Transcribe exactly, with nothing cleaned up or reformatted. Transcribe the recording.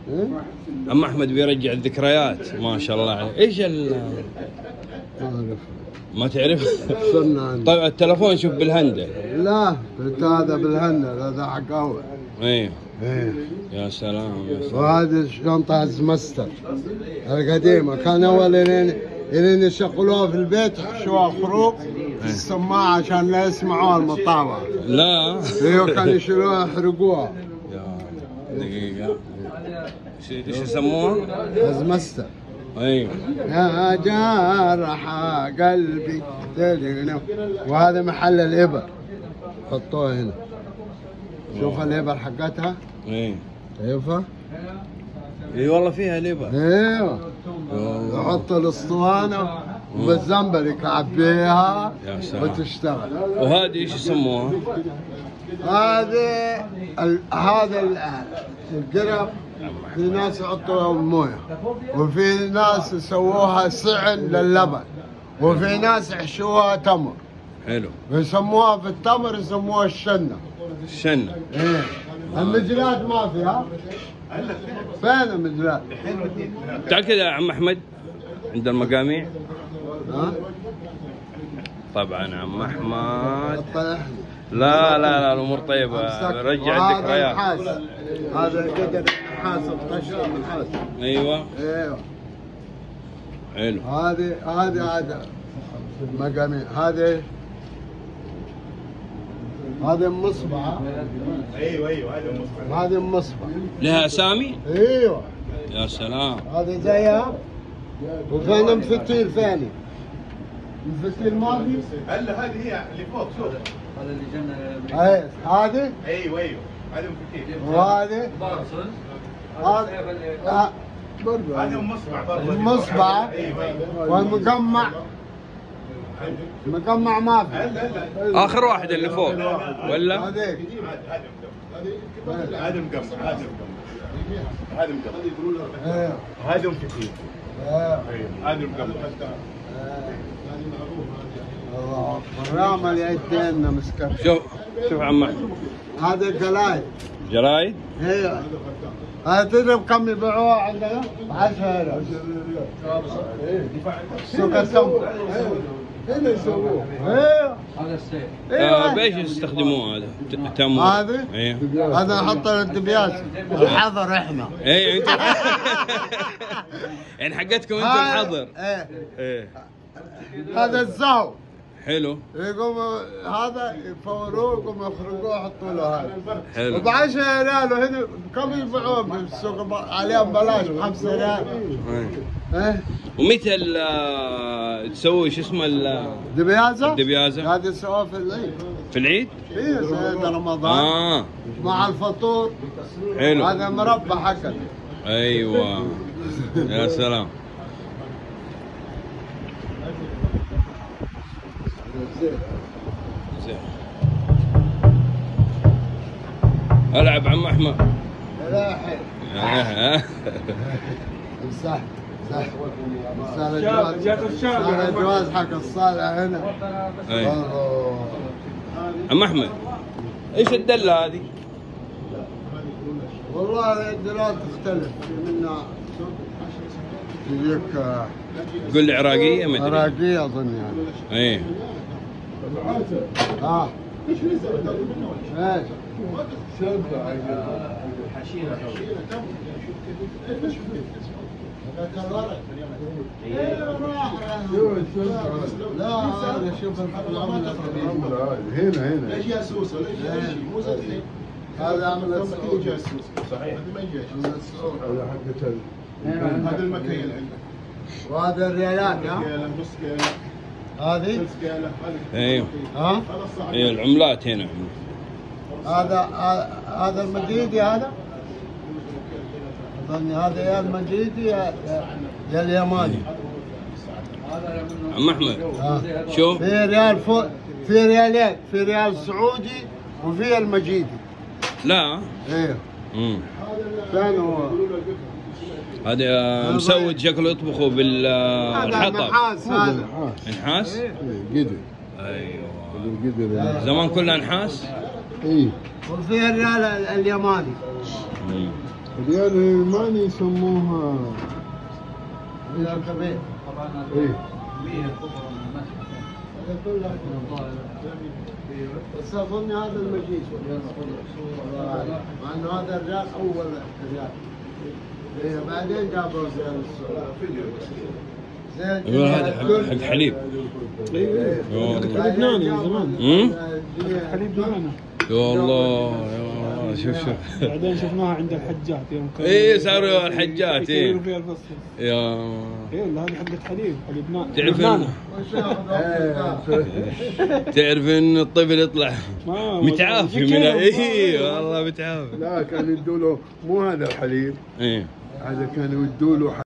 عم احمد بيرجع الذكريات ما شاء الله عليه. ايش ال ما تعرف؟ طيب التلفون شوف بالهندل. لا هذا بالهندل، هذا حق اول. ايه ايه يا سلام يا سلام. وهذه الشنطة زمستر القديمة، كان اول لين لين يشغلوها في البيت يحشوها خروق في السماعة عشان لا يسمعوها المطاوع. لا ايوه كانوا يشيلوها يحرقوها. يا دقيقة ايش يسموها؟ زمستر. ايوه يا جارح قلبي. وهذا محل الإبر، حطوه هنا. شوف الإبر حقتها. ايه شايفها؟ اي والله فيها ليبر. ايوه يحط الاسطوانة وبالزنبل يكعبيها وتشتغل. وهذه ايش يسموها؟ هذه ال... هذا ال... القرب في ناس يحطوها بالمويه، وفي ناس يسووها صعن لللبن، وفي ناس يحشوها تمر. حلو. ويسموها في التمر يسموها الشنة. الشنة. ايه. المجلات ما فيها. فين المجلات؟ تعال كذا يا عم احمد عند المقاميع. ها؟ طبعا عم احمد. لا لا لا الامور طيبه، رجع الذكريات. هذا قدر النحاس القشر النحاس. ايوه ايوه حلو. هذه هذه هذا مقاميع. هذه هذه مصبعة. ايوه ايوه هذه مصبعة. هذه مصبعة لها اسامي؟ ايوه يا سلام. هذه زيها. وفين مفتيل ثاني؟ الفتيل ما في؟ هلا هذه هي اللي فوق شوف. هذا اللي جنة. اي هذه؟ ايوه ايوه هذه مفتيل. وهذه؟ هذا برضه هذه مصبع برضه. المصبع. والمقمع مقمع ما في. اخر واحد اللي فوق ولا؟ هذيك هذا مقمع. هذا مقمع. هذا مقمع. هذا مفتيل. هذا مقمع. الله اكبر. رامل يدينا مسكين. شوف شوف عم احمد. هذا جرايد. جرايد؟ ايوه. هذا تدري بكم يبيعوها عندنا؟ ب عشرة آلاف. سوق السمك. هنا يسووه. ايوه. هذا السيف. ايوه. بايش يستخدموه هذا؟ تمر. هذا؟ ايوه. هذا نحط له الدبياس. الحظر احنا. ايوه انتم يعني حقتكم انتم الحظر. ايه. ايه. هذا الزاو. حلو. يقوموا هذا يفوروه يقوموا يخرجوه يحطوا له هذا. حلو. ب عشرة ريال وهنا كم يبيعوه بالسوق عليهم بلاش ب خمسة ريال. ايه. ومتى تسوي شو اسمه الدبيازه؟ الدبيازه؟ هذه يسووها في العيد. في العيد؟ ايه سيد رمضان. اه مع الفطور. حلو. هذا مربى حقك. ايوه يا سلام. زين. العب عم احمد. لا حيل. صح صح. صار الجواز صار الجواز حق الصالح هنا. عم احمد ايش الدله هذه؟ والله الدلال تختلف منها. تجيك قول لي عراقيه ما ادري. عراقيه اظن يعني. ايه. اه ايش؟ لا انا شوف العمله هنا هنا. ليش يا سوسه؟ ليش مو زي الحين؟ هذا عمله سعودي جاسوس. صحيح. هذه ما يجي. هذا حقت هذا المكيل عندك. وهذا الريالات ها؟ نص كيلو. هذه؟ نص كيلو. ايوه. ها؟ ايوه العملات هنا. هذا هذا المجيدي هذا؟ اظن هذا يا المجيدي يا يا اليماني. عم احمد شوف في ريال فوق، في ريالين، في ريال سعودي وفي المجيدي. لا ايوه. امم فين هو؟ هذا مسود شكله يطبخوا بالحطب. هذا نحاس. هذا نحاس؟ قدر. ايوه قدر زمان كلها نحاس؟ اي. وفي الريال اليماني. امم اليماني يسموها يا كبير. ايه بس اظن هذا المجيش مع انه هذا الرياض اول رياض. ايه بعدين جابوا زين زين. يقول هذا حق حق حليب. ايه حليب ناني من زمان. امم حليب ناني. يا الله يا الله شوف شوف. بعدين شفناها عند الحجات يوم كانوا ايه صاروا الحجات ايه. يكيلوا فيها الفصل. يا ايه ولا هذه حقت حليب حليب ناني. تعرف ناني. تعرف ان الطفل يطلع ما- متعافي من اي والله متعافي. لا كانوا يدوا له مو هذا الحليب، ايه هذا كانوا يدوا له